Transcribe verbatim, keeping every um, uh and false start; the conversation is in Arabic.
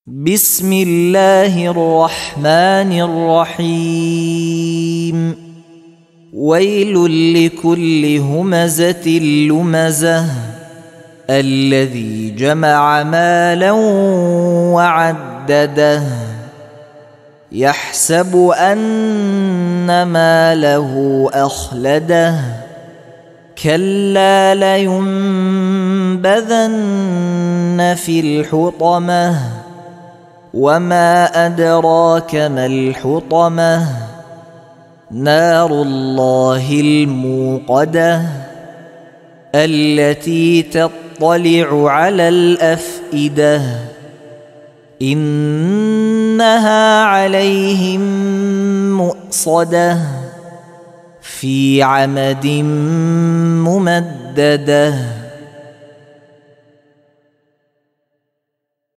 بسم الله الرحمن الرحيم ويل لكل همزة لمزة الذي جمع مالا وعدده يحسب أن ماله أخلده كلا لينبذن في الحطمة وما أدراك ما الحطمة نار الله الموقدة التي تطلع على الأفئدة إنها عليهم مؤصدة في عمد ممددة.